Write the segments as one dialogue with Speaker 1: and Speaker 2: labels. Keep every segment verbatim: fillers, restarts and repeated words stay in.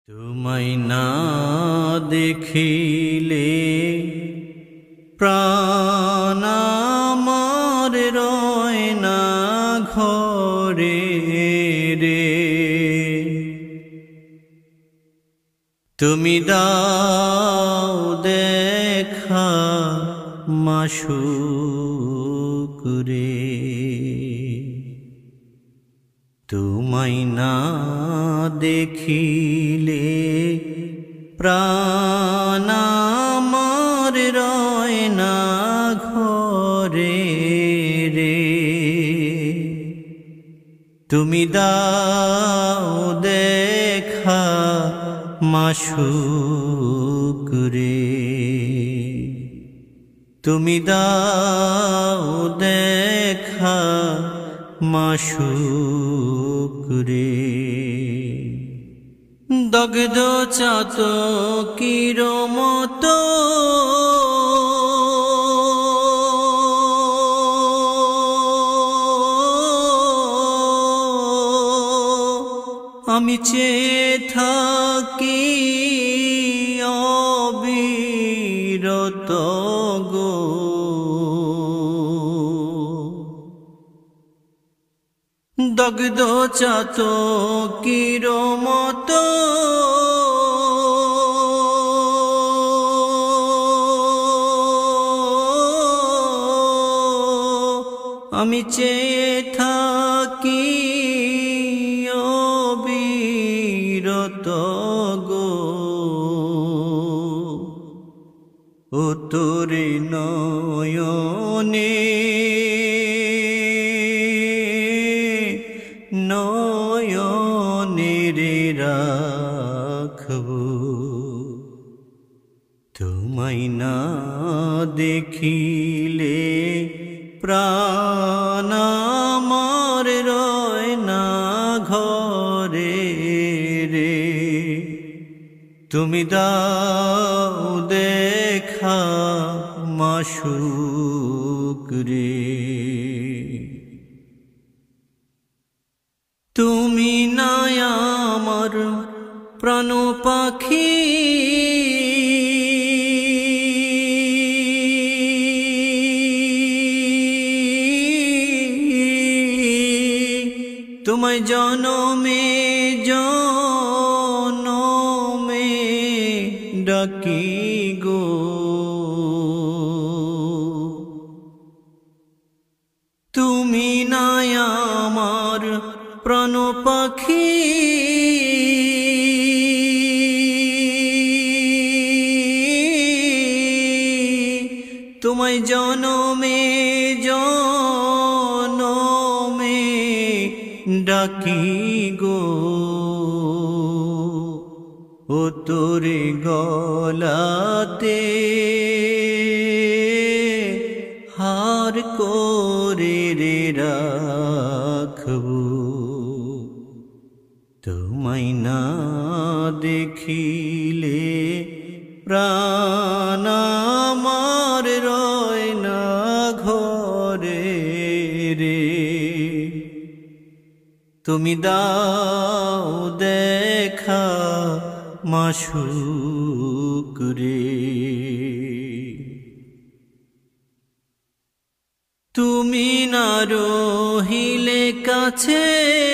Speaker 1: तुम्हें ना देखिले प्राण आमार रय ना घरे रे। तुमी दाओ देखा माशूक रे। तुम्हें ना देखिले प्राण आमार रय ना घरे रे। तुमी दाओ देखा माशूक रे। तुमी दाओ देखा माशूक रे। दग्ध चातकीर मतो आमी চেয়ে থাকি অবিরত গো। দগ্ধ চাতকীর মতো আমি চেয়ে থাকি অবিরত গো। ও তোরে নয়নে নয়নে রে রাখবো। তোমায় না দেখিলে প্রাণ আমার রয় না ঘরে রে। তুমি দাও দেখা মাশূক রে। তুমি না আমার প্রাণ পাখি তোমায় জনমে জনমে ডাকি গো। তুমি না আমার প্রাণ পাখি তোমায় জনমে জনমে ডাকি গো। ও তোরে গলাতে হার করে রে রাখবো। তোমায় না দেখিলে প্রাণ আমার রয় না ঘরে রে। তুমি দাও দেখা মাশূক রে। তুমি না রহিলে কাছে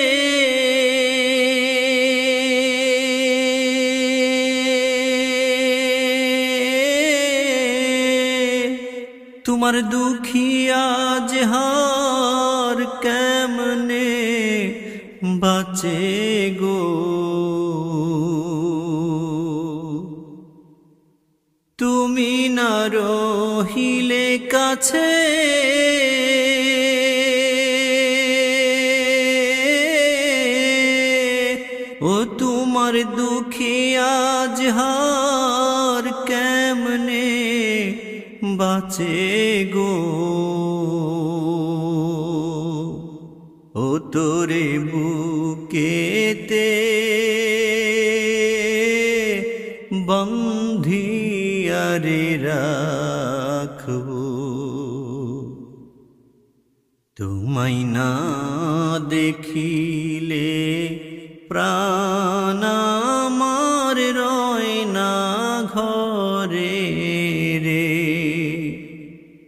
Speaker 1: তোমার দুখিয়া জহার কেমনে বাঁচে গো। তুমি না রহিলে কাছে ও তোমার দুখিয়া জহার কেমনে বাঁচে গো। ও তোরে বুকেতে বন্ধিয়া রে রাখবো। তোমায় না দেখিলে প্রাণ আমার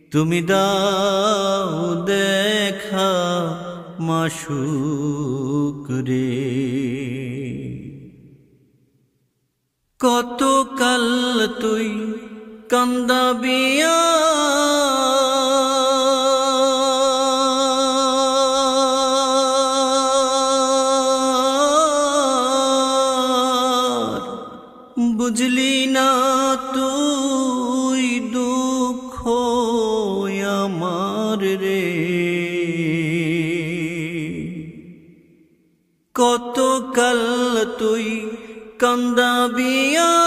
Speaker 1: তুমি দাও দেখা মাশউক রে। কত কাল তুই কান্দাবিয়া বুঝলি না তুই দুঃখ আমার রে। কত কাল তুই কান্দাবিয়া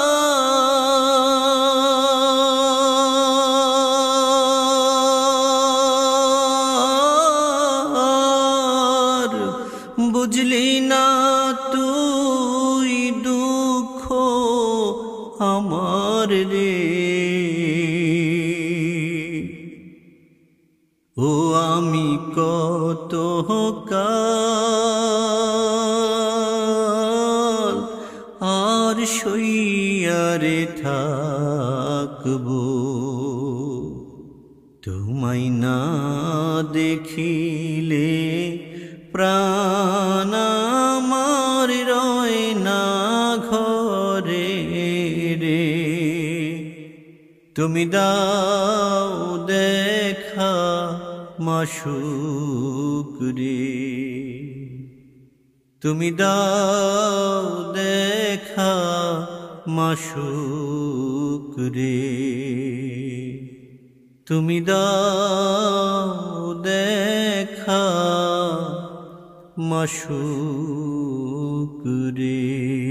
Speaker 1: বুঝলি না তুই দুঃখ আমার রে। ও আমি কত কাল আর সইয়ারে থাকবো, তোমায় না দেখিলে প্রাণ আমার রয় না ঘরে রে। তুমি দাও দেখা মাশউক রে। তুমি দাও দেখা মাশউক রে। তুমি দাও দেখা মাশউক রে।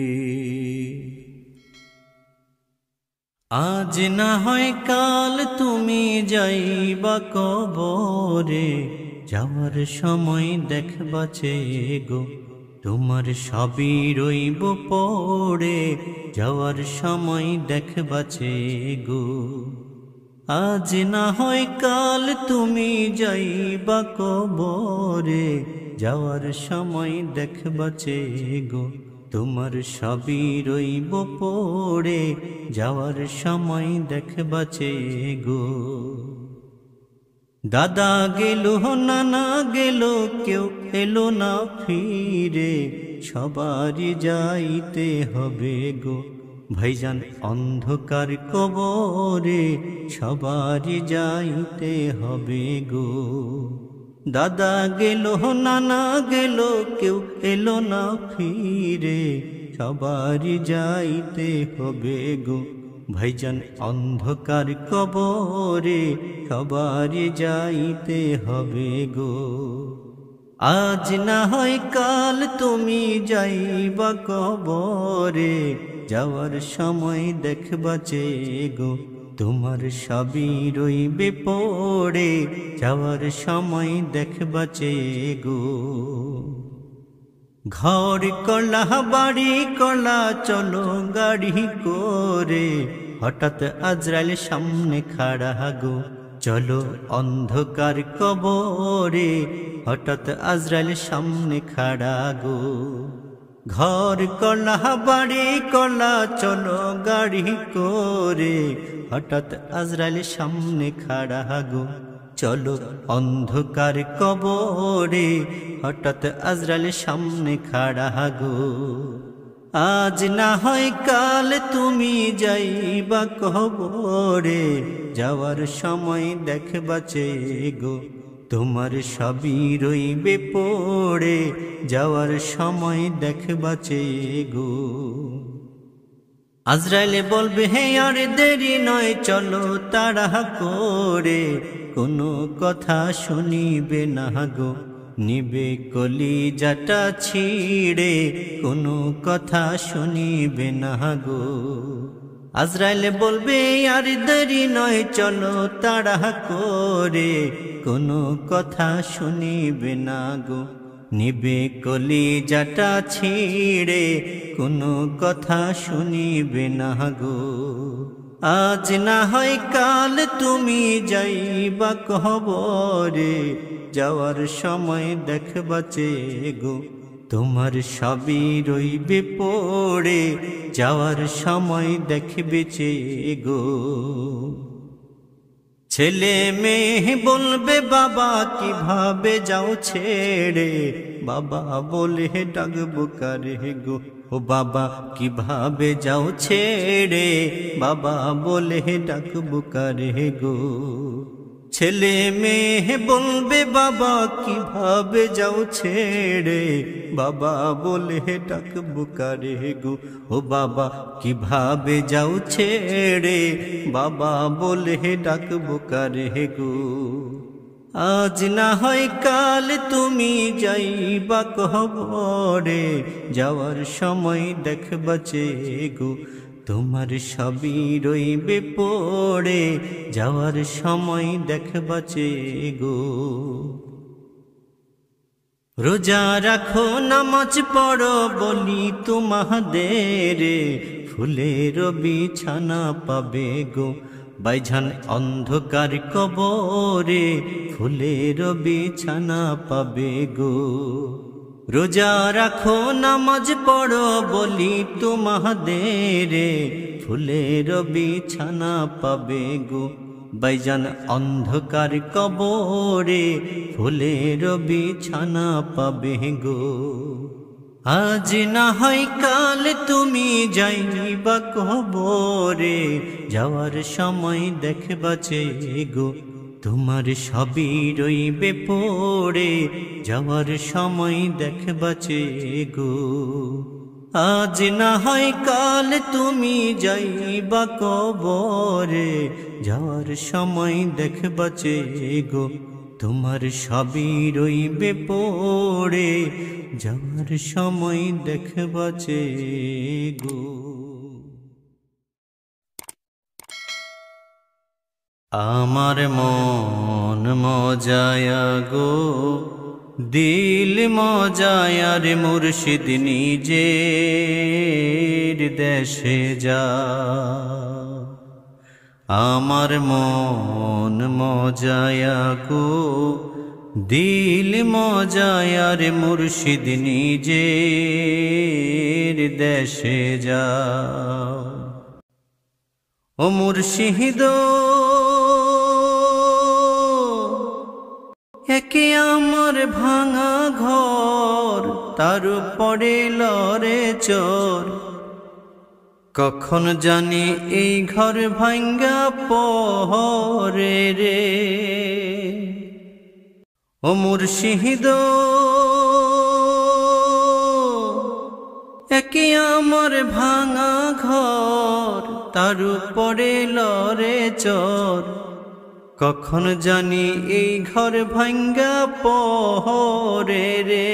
Speaker 1: আজ না হয় কাল তুমি যাইবা কবরে, যাওয়ার সময় দেখবা চেয়ে গো তোমার সবই রইব পড়ে, যাওয়ার সময় দেখবা চেয়ে গো। আজ না হয় কাল তুমি যাইবা কবরে, যাওয়ার সময় দেখবা চেয়ে গো তোমার সবই রইব পড়ে, যাওয়ার সময় দেখবা চেয়ে গো। দাদা গেল নানা গেল কেউ এলো না ফিরে, সবারই যাইতে হবে গো ভাইজান অন্ধকার কবরে, সবারই যাইতে হবে গো। দাদা গেল নানা গেল কেউ এলো না ফিরে, সবারই যাইতে হবে গো ভাইজান অন্ধকার কবরে, সবারই যাইতে হবে গো। আজ না হয় কাল তুমি যাইবা কবরে, যাওয়ার সময় দেখবা চেয়ে গো তোমার সবই রইবে পড়ে, যাওয়ার সময় দেখবা চেয়ে গো। ঘর কলা বাড়ি কলা চলো গাড়ি করে, হঠাৎ আজরাইল সামনে খাড়া গো চলো অন্ধকার কবরে, হঠাৎ আজরাইল সামনে খাড়া গো। ঘর কলা বাড়ি কলা চলো গাড়ি করে, হঠাৎ আজরাইল সামনে খাড়া গো চলো অন্ধকার কবরে, হঠাৎ আজরাইল সামনে খাড়া গো। আজ না হয় কাল তুমি যাইবা কবরে, যাওয়ার সময় দেখবা চেয়ে গো তোমার সবই রইবে পড়ে, যাওয়ার সময় দেখবা চেয়ে গো। আজরাইলে বলবে হে আর দেরি নয় চলো তাড়া করে, কোনো কথা শুনিবে না গো নিবে কলিজাটা ছিড়ে, কোনো কথা শুনিবে না গো। আজরাইলে বলবে আর দেরি নয় চলো তাড়া করে, কোনো কথা শুনিবে না গো নিবে কলিজাটা ছিড়ে, কোনো কথা শুনিবে না গো। আজ না হয় কাল তুমি যাইবা কবরে, যাওয়ার সময় দেখবা চেয়ে গো তোমার সবই রইবে পড়ে, যাওয়ার সময় দেখবে চেয়ে গো। ছেলে মেয়ে বলবে বাবা কিভাবে যাও ছেড়ে, বাবা বলে ডাকবো কারে গো, ও বাবা কিভাবে যাও ছেড়ে, বাবা বলে ডাকবো কারে গো। ছেলে মেয়ে বলবে বাবা কিভাবে যাও ছেড়ে, বাবা বলে ডাকবো কারে গো, ও বাবা কিভাবে যাও ছেড়ে, বাবা বলে ডাকবো কারে গো। আজ না হয় কাল তুমি যাইবা কবরে, যাওয়ার সময় দেখবা চেয়ে গো, তোমার সবই রইবে পড়ে, যাওয়ার সময় দেখবা চেয়ে গো। রোজা রাখো নামাজ পড়ো বলি তোমাদের, ফুলের বিছানা পাবে গো বাইঝান অন্ধকার কবরে, ফুলের বিছানা পাবে গো। রোজা রাখো নামাজ পড়ো বলি তোমাদের, ফুলের বিছানা পাবে গো বাইজান অন্ধকার কবরে, ফুলের বিছানা পাবে গো। আজ না হয় কাল তুমি যাইবা কবরে, যাওয়ার সময় দেখবা চেয়ে গো, তোমার সবই রইবে পড়ে, যাওয়ার সময় দেখবা চেয়ে গো। আজ না হয় কাল তুমি যাইবা কবরে, যাওয়ার সময় দেখবা চেয়ে গো, তোমার সবই রইবে পড়ে, যাওয়ার সময় দেখবা চেয়ে গো। আমার মন মজায়া গো, দিল মজায়ার মুর্শিদ নিজের দেশে যা। আমার মন মজায়া গো, দিল মজায়ার মুর্শিদ নিজের দেশে যা। ও মুর্শিদ একে আমার ভাঙা ঘর, তার উপরে লরে চোর, কখন জানি এই ঘর ভাঙ্গা পহরে রে। ও মুর্শিদ একে আমার ভাঙা ঘর, তার উপরে লরে চোর, কখন জানি এই ঘর ভাঙ্গা পহরে রে।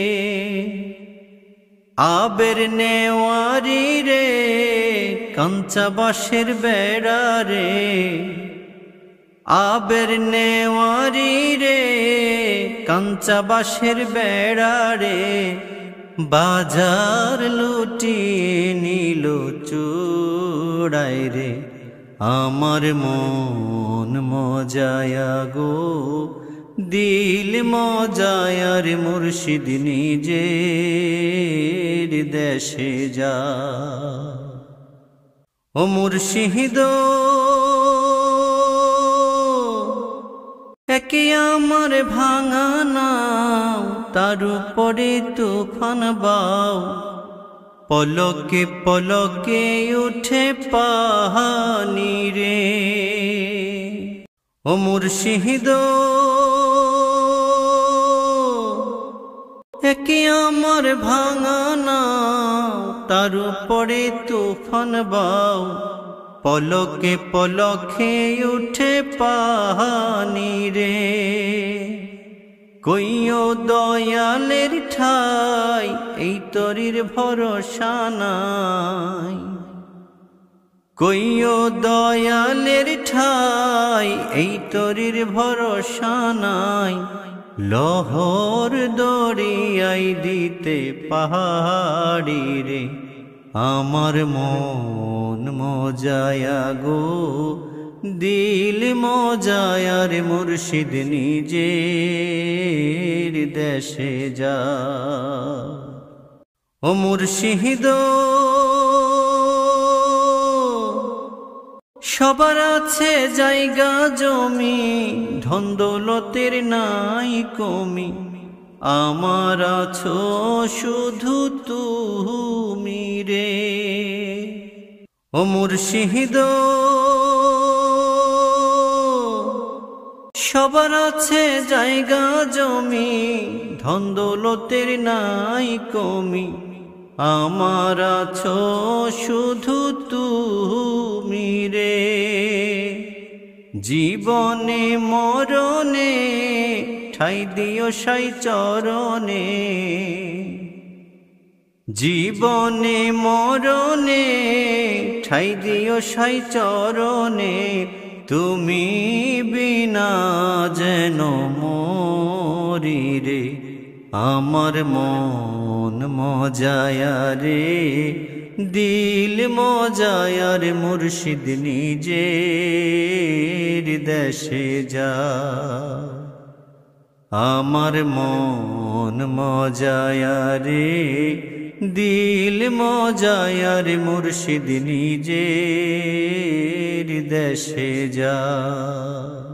Speaker 1: আবের নেওয়ারি রে কাঞ্চা বাঁশের বেড়া রে, আবের নেওয়ারি রে কাঞ্চা বাঁশের বেড়া রে, বাজার লুটিয়ে নিল চূড়ায় রে। আমার মন মজায়া গো, দিল মজায়ার মুর্শিদ নিজের দেশে যা। ও মুর্শিদ একে আমার ভাঙা নাও, তার উপরে তুফান বাও, পলকে পলকে উঠে পাহানি রে। ও মুর্শিদ একে আমার ভাঙা নাও, তার উপরে তুফান বাও, পলকে পলকে উঠে পাহানি রে। কইও দয়ালের ঠাই এই তরির ভরসা নাই, কইও দয়ালের ঠাই এই তরির ভরসা নাই, লহর দরিয়াই দিতে পাহাড়ি রে। আমার মন মজায়া গো, দিল মজায়ার মুর্শিদ নিজের দেশে যা। ও মুর্শিদ সবার আছে জায়গা জমি, ধন দৌলতের নাই কমি, আমার আছো শুধু তুমি রে। ও মুর্শিদ সবার আছে জায়গা জমি, ধন দৌলতের নাই কমি, আমার আছো শুধু তুমি রে। জীবনে মরণে ঠাই দিও সাই চরণে, জীবনে মরণে ঠাই দিও সাই চরণে, তুমি বিনা যেন মরি রে। আমার মন মজায়া রে, দিল মজায়া রে, মুর্শিদ নিজের দেশে যা। আমার মন মজায়া রে, দিল মজায়া রে, মুর্শিদ নিজের দেশে যা।